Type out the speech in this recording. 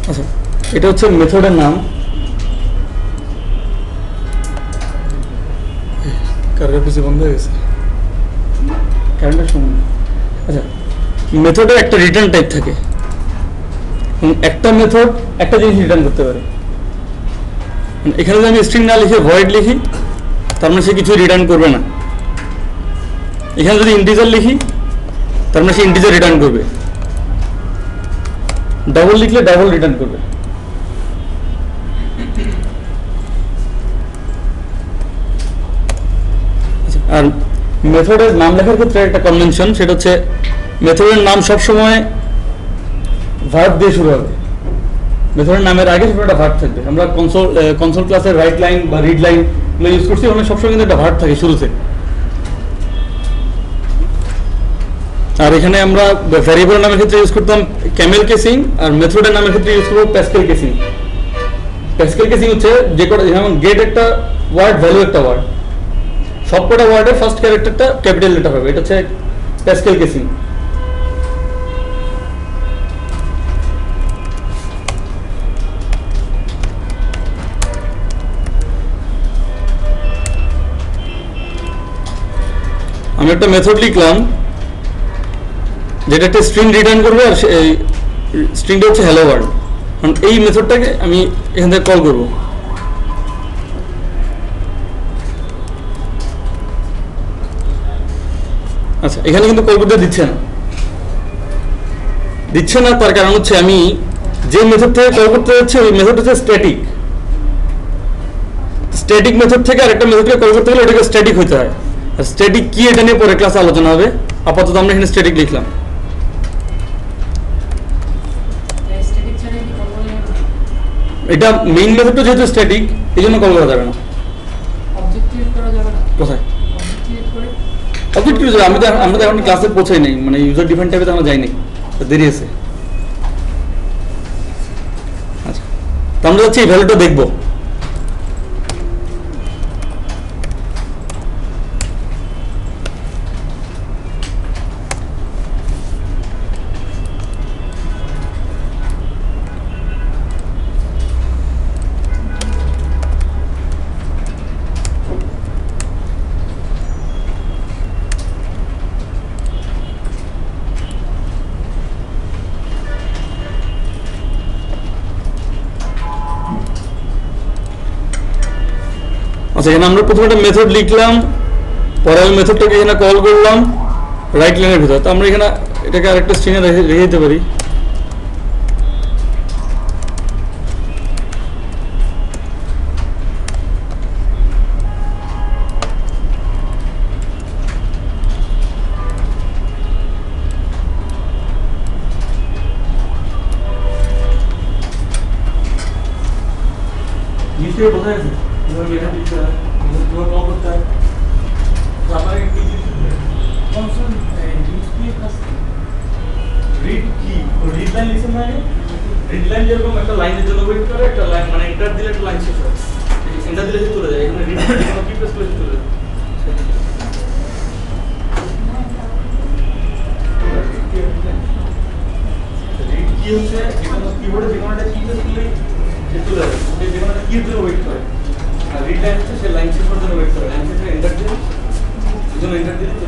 আচ্ছা, এটা হচ্ছে মেথডের নাম। কারেন্ট পিসি বন্ধ হয়ে গেছে, কারেন্টের সময়। আচ্ছা, মেথডের একটা রিটার্ন টাইপ থাকে। একটা মেথড একটা জিনিস রিটার্ন করতে পারে। এখানে যদি আমি স্ট্রিং না লিখে ভয়েড লিখি, তার মানে সে কিছু রিটার্ন করবে না। এখানে যদি ইন্টিজার লিখি, তার মানে সে ইন্টিজার রিটার্ন করবে। ডাবল লিখলে ডাবল রিটার্ন করবে। আর মেথডের নাম লেখার ক্ষেত্রে একটা কনভেনশন, সেটা হচ্ছে মেথডের নাম সবসময় ভার্ব দিয়ে শুরু হবে। মেথডের নামের আগে সেটা একটা ভার্ব থাকবে। আমরা কনসোল ক্লাসের রাইট লাইন বা রিড লাইন ইউজ করছি, ওখানে সবসময় কিন্তু একটা ভার্ব থাকে শুরুতে। আর এখানে আমরা ভ্যারিয়েবল নামের ক্ষেত্রে ইউজ করতাম ক্যামেল কেসিং, আর মেথডের নামের ক্ষেত্রে ইউজ করবো প্যাসকেল কেসিং। প্যাসকেল কেসিং হচ্ছে যে কটা, যেমন গেট একটা ওয়ার্ড, ভ্যালু একটা ওয়ার্ড, সবকটা ওয়ার্ডের ফার্স্ট ক্যারেক্টারটা ক্যাপিটাল লেটার হবে। এটা হচ্ছে প্যাসকেল কেসিং। আমি একটা মেথড লিখলাম যেটা একটা স্ট্রিং রিটার্ন করবে, আর এই স্ট্রিংটা হচ্ছে হ্যালো ওয়ার্ল্ড। কারণ এই মেথডটাকে আমি এখান থেকে কল করব। আচ্ছা, এখানে কিন্তু কল করতে দিচ্ছে না। তার কারণ হচ্ছে আমি যে মেথড থেকে কল করতে যাচ্ছি ওই মেথড হচ্ছে স্ট্যাটিক। স্ট্যাটিক মেথড থেকে আরেকটা মেথডকে কল করতে গেলে ওটাকে স্ট্যাটিক হতে হয়। আর স্ট্যাটিক কি এটা নিয়ে পরে ক্লাসে আলোচনা হবে। আপাতত আমরা এখানে স্ট্যাটিক লিখলাম। এটা মেইন মেথডটা যেহেতু স্ট্যাটিক, এই জন্য কল করা যাবে না। কোথায় অবজেক্ট ক্রিয়েট? আমরা তো এখন ক্লাসে পৌঁছাই নাই, মানে ইউজার ডিফাইন টাইপে তো আমরা যাই নাই, দেরি আছে। আচ্ছা, তো আমরা যাচ্ছি এই ভ্যালুটা দেখবো। আচ্ছা, এখানে আমরা প্রথমে একটা মেথড লিখলাম, পরে ওই মেথডটাকে এখানে কল করলাম রাইট লাইনের ভিতর। তো আমরা এখানে এটাকে আরেকটা স্ট্রিংয়ে রেখে দিতে পারি। নিশ্চয়ই বোঝা গেছে রিড লাইন যেরকম একটা লাইনের জন্য ওয়েট করে, একটা লাইন মানে এন্টার দিলে একটা লাইন শেষ হয়, এন্টার দিলে চলে যায়। এখানে রিড কি প্রেস করে চলে যায়। রিড কি হচ্ছে, যেকোনো কিবোর্ডে যেকোনো একটা কি প্রেস করলে সে চলে যাবে, সে যেকোনো একটা কির জন্য ওয়েট করে। আর রিড লাইন হচ্ছে সে লাইন শেষ করার জন্য ওয়েট করে, লাইন শেষে এন্টার দিলে, এই জন্য এন্টার দিলে